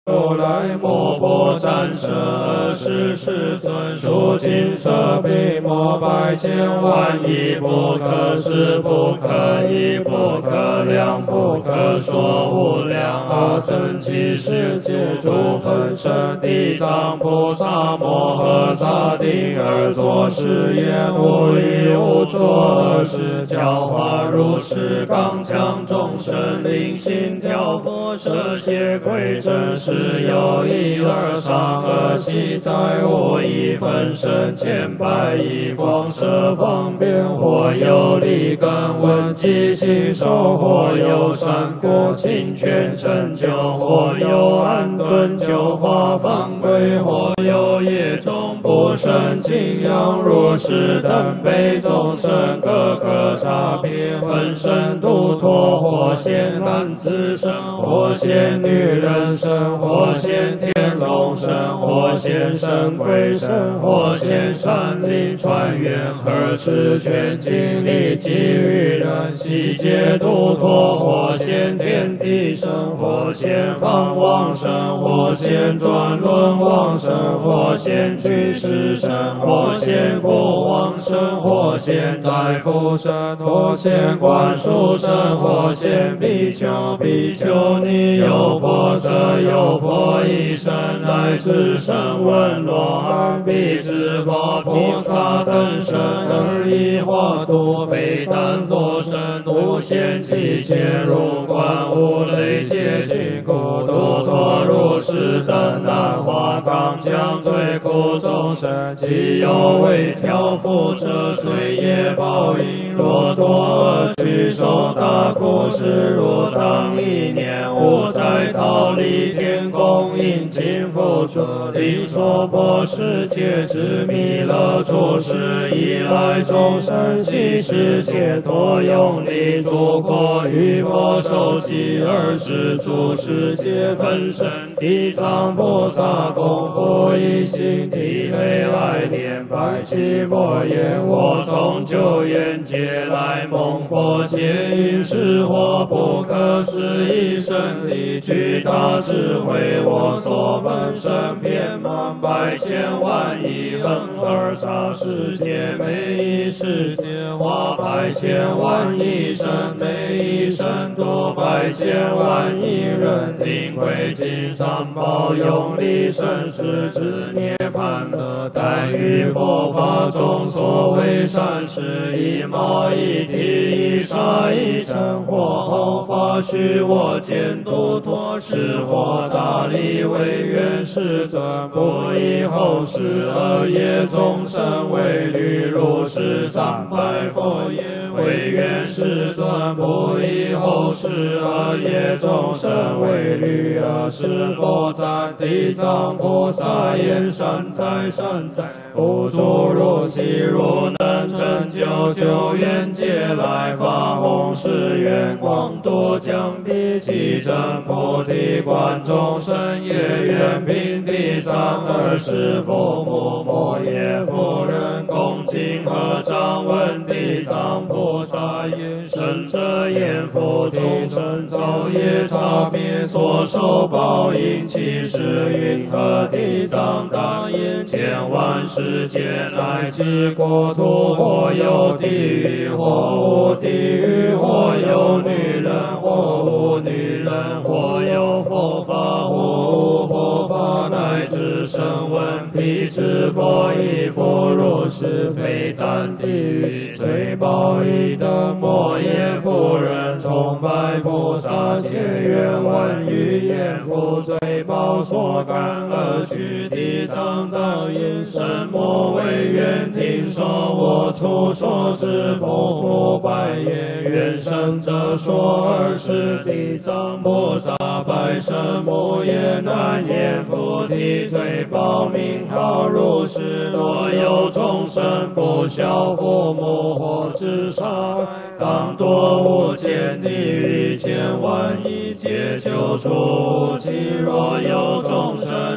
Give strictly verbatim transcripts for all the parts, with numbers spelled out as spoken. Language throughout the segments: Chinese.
如来摩诃战舍二十世尊，数金色比摩百千万亿，不可思不可议不可量不可说无量阿僧祇世界诸分身地藏菩萨摩诃萨顶而作是言：无一无作，二是教化如是刚强众生灵心调伏舍邪鬼真实有一二三二七，在无一分身千百亿光色方便，或有利根闻机心受，或有善果清泉成就，或有安顿救化方归，或有业中不胜敬仰如是等辈众生，各个差别分身度脱，或现男子身，或现女人身，或现天龙身，或现神鬼身，或现山林川原，呵斥全经力给予人悉皆度脱，或现天地身，或现方王身，或现转轮王身，或现居士身，或现国王身，或现宰父身，或现官属身，或现比丘比丘尼有婆舍有婆夷身，乃至声闻罗汉比支佛菩萨等身，而以化度非但佛身，无限期切入观无类劫群苦度脱如是等难化刚强罪苦众生，其有为调伏者，虽业报应，若堕恶趣受大苦，是如当一念无灾逃离天宫，因尽复舍利娑婆世界之弥勒出世以来，众生悉是解脱用力诸过于佛受记二十诸世界分身地藏菩萨功夫一心体内来念百祈佛言：我从久远劫来蒙佛接引，是或不可思议胜利巨大智慧，我所分身遍满百千万亿恒河沙世界，每一世界化百千万亿身，每一身度百千万亿人，定归尽三宝用力生死之涅槃乐，但于佛法中所谓善事，一毛一滴一沙一尘，或后发须我见度脱是或大力为愿世尊，不以后世恶业众生为虑，如是三百佛言：为愿世尊，不以后世恶业众生为虑。尔时佛赞地藏菩萨言：善哉善哉，无诸如昔如能成就久远劫来发弘誓愿，广度将彼其真菩提观众生，也愿平地三二十佛母摩耶夫人恭敬合掌问地藏菩萨言：圣者言佛众生昼夜差别所受报应，其实云何？地藏答言：千万世界乃至国土，或有地狱，或无地狱，或有女人，或无女人，或有佛法，或无佛法，乃至声闻辟支佛亦复如是，非但地狱最报应的摩耶夫人，崇拜菩萨切愿闻语言复罪报所感而去。地藏道言：什么为愿听说我初说之佛母百言，愿生者说二是地藏菩萨百声母言，难言菩提最报名号如是。若有众生不孝父母或自杀，当堕无间地狱千万亿劫救出。其若有众生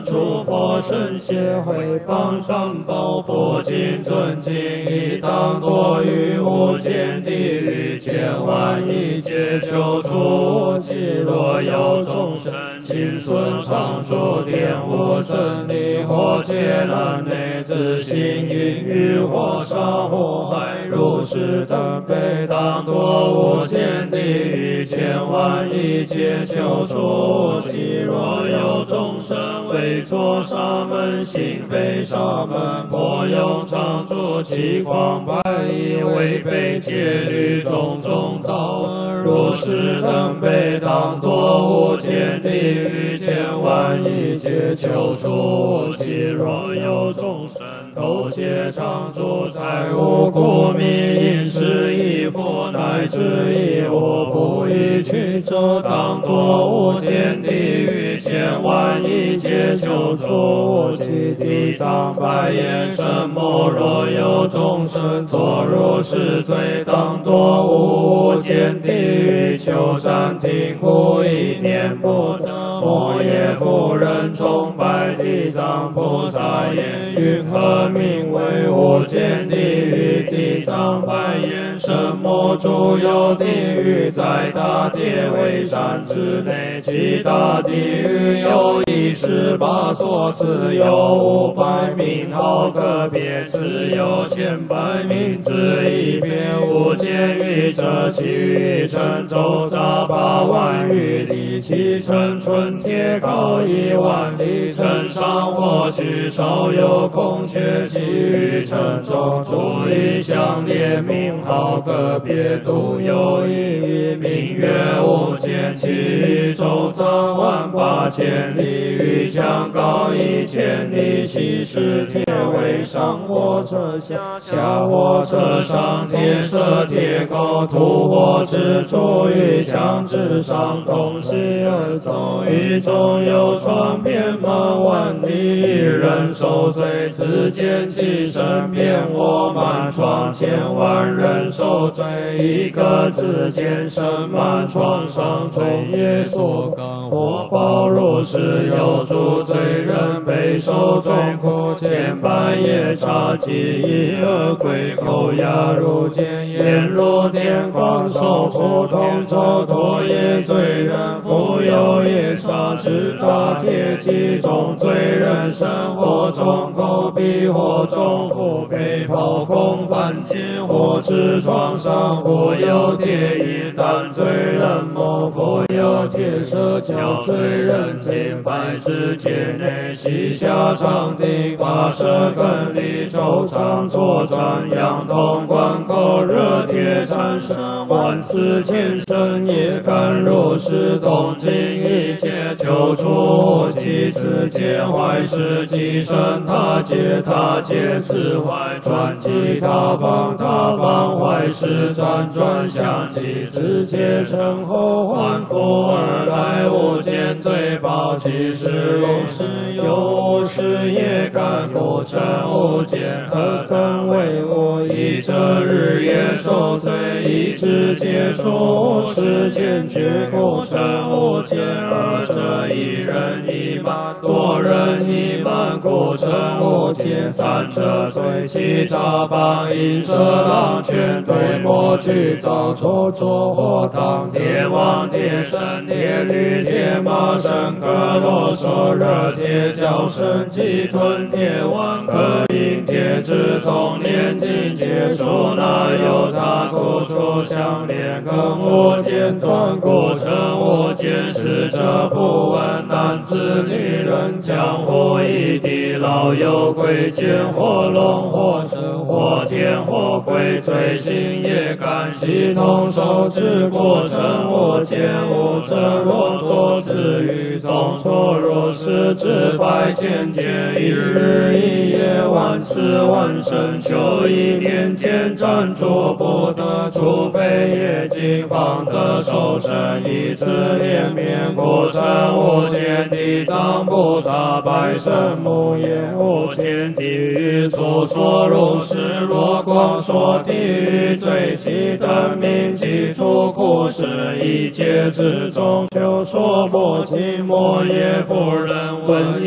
诸佛圣贤会帮三宝波尽尊敬，以当多于无间地狱千万亿劫救出无极。若有众生亲孙常住天无真理，或劫难内自行云雨，或沙或海，如是等辈当多无间地狱千万亿劫救出无极。若有众生为作沙门，心非沙门，颇用常住其光百亿，违背戒律种种造恶，如是等辈当多无间地狱千万亿劫救出无极。若有众生偷窃常住财物故迷，因是亦复乃至亦无不依取者，当多无间地狱千万亿劫救出无极。地藏百眼神魔，若有众生作如是罪，当多无间地狱求暂停苦，一念不得。摩耶夫人崇拜地藏菩萨言：云何名为无间地狱？地藏百眼神魔诸有地狱，在大铁围山之内，其大地狱有一十八所，此有五百名号，个别此有千百名。之一别无间狱者，其余乘周匝八万余里，其乘春铁高一万里，乘上或许少有空缺，其余乘中诸一相列名号，个别独有一名曰无间，其余周匝万八千里，余江高一千里，悉是铁围上火车下，下火车上铁设铁钩，土火之处于墙之上，同时而走，于中有船遍满万里，人受罪，自见其身遍我满床，千万人受罪，一个自见身满床上，罪业所感火爆，如是有诸罪人被受众苦，千百夜叉及一恶鬼口牙如剑，眼如电光，手扶通周多业罪人，复有夜叉之大铁骑中罪人身，或中口鼻，或中腹背袍空翻肩，或痔疮上，或有铁衣担罪人谋，复有铁蛇绞罪人尽，百指节内膝下长钉，八舌根里周长左转，阳通关口热铁缠身，万四千身也敢如是动静，一切救出无极。此界坏事即生他界，他界此坏转即他方，他方坏事辗转相继，此界成后还复而来，无间罪报，其实如是有无事也敢故称无间，何更为我以这日夜受罪，即知解说无事坚决故称无间，而这一人一慢，多人一慢，故称无间。三者罪，七诈谤淫色狼犬对魔具造错作火汤，铁王铁神铁驴铁马神格罗索热铁脚神鸡吞铁王可引铁之从年尽结束，那有他故处相连更无间断，故称无间。使者不闻男子女人，江湖一地老有贵贱，或龙或神或天或鬼，罪行也敢系统受之，故称无间。无者若多自于中错若是至百千劫，一日一夜万次万生，求一年间暂住不得，除非业尽方得受身，以此连绵故称无间。地藏菩萨拜神母也无间地狱，诸说如是，若光说地狱罪其等名及诸故事，一切之中求说不尽。摩耶夫人闻一臭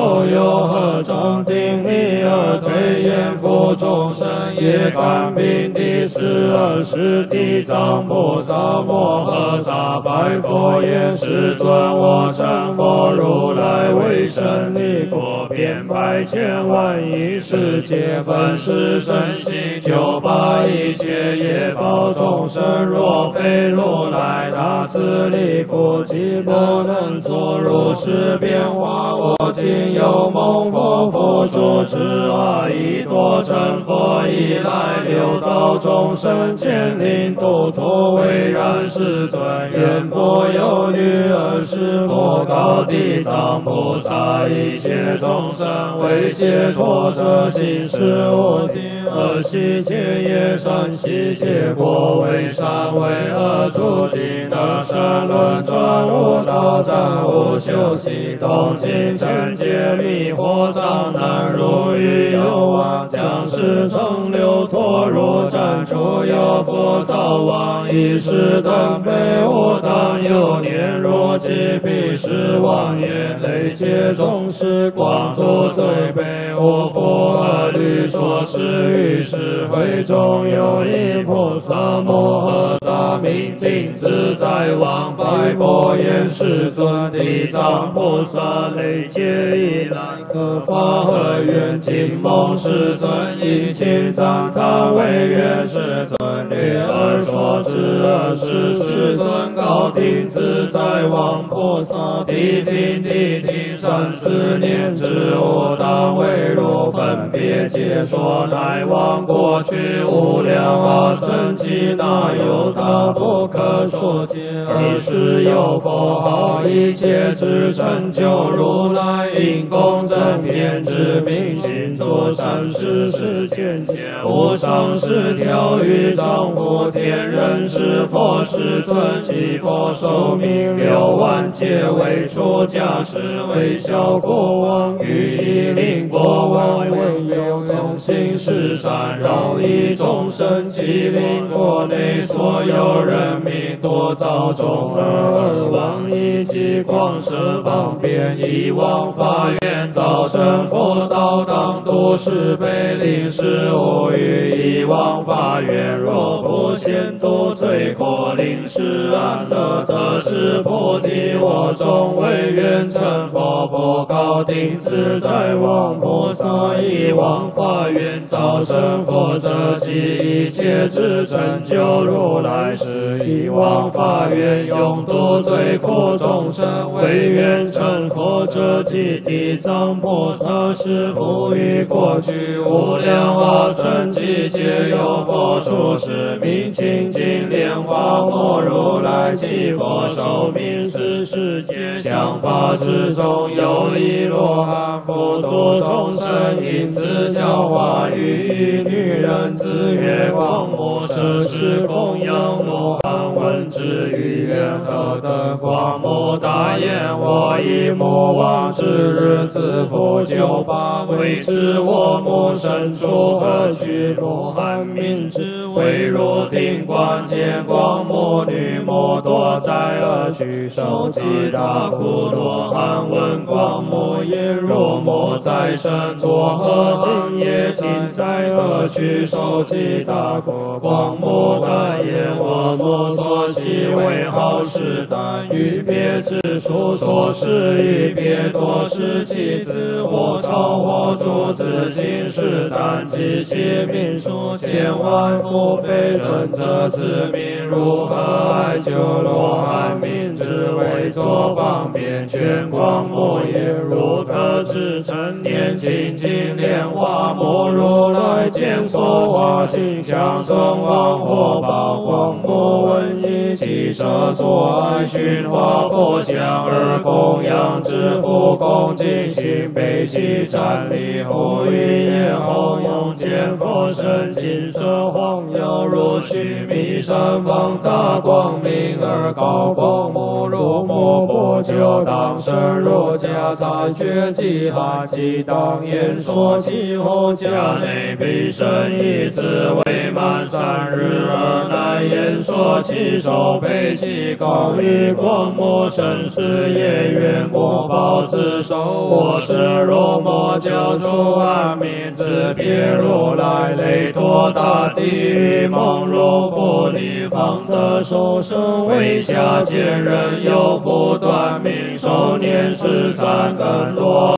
都有合众定力而对眼佛众生也甘平第十二世地藏菩萨摩诃萨白佛言：世尊，我成佛如来为胜利果遍百千万亿世界分世身心九八一切业报众生，若非如来大慈力故，即不能作如是变化。我今有蒙佛佛说之阿逸多成佛以来，六道众生见令度脱为然。世尊言：不有女儿是佛告地藏菩萨，一切众生为解脱者，今是无定而悉皆业善，悉皆果为善为恶，诸尽得生轮转无道暂无休息，动静成解迷惑障难如雨有望，将世成流脱如战出有佛早晚一时等悲无当有年若即彼时妄言累劫众事广度罪悲无佛而律说是于是会中有一菩萨摩诃萨名定自在王白佛言：世尊，地藏菩萨累劫以来可发何愿？今蒙世尊殷勤赞叹为愿。世尊略而说之二是世尊高定自在王菩萨谛听谛听三四念之无当为如分别解说，乃往过去无量阿僧祇那有他不可说解，而是有佛号一切之成就，如来因功正遍知明心作善事世间间无上师调御丈夫天人是佛世尊，其佛寿命六万劫为出家时为小国王，欲以令国王为有用心是善饶益众生，即令国内所有人民多造众而往以及广设方便，以往法愿造成佛道当度是悲令是无欲，以往法愿若不先度罪过，令是安乐得知菩提，我终为愿成佛。佛告定自在王菩萨，以往法愿造成佛者，即一切之成就，如来是以往法愿永度罪苦众生，为愿成佛者，即地藏菩萨是复于过去无量阿僧祇劫有佛出世名清净莲花摩如来，其佛寿命是世界想法之中有一罗汉佛度众生，因此教化于女人自月光摩舍是供养罗汉，闻之于愿何等光摩大言，我以魔王之日自负九八，为知我母身处何去，罗汉名之为如定观见光摩女摩多在而去受其大苦，罗汉闻光摩言：若摩在身作何行业，尽在而去受其大苦。光摩大言：我作所习为好事，但欲别之处所示于别多是其子或超或诸子行事，但及其名数千万福悲尊者之名，如何爱救罗汉名之为作方便全光摩言：如可知成年清净莲花摩如来见所化形象存亡或报光摩闻一即舍所爱寻化佛像而供养之福恭敬心悲喜瞻礼护于眼后用见佛身金色晃耀如须弥山放大光明而高光摩如摩波就当生如家残缺即哈即当言说其后家内必生一子未满三日而乃言说其手悲为其高于光魔神师也愿果报之首。我是罗摩教主阿弥子别如来雷多大地狱梦如佛尼方的受生为下贱人有福断命寿年十三根罗。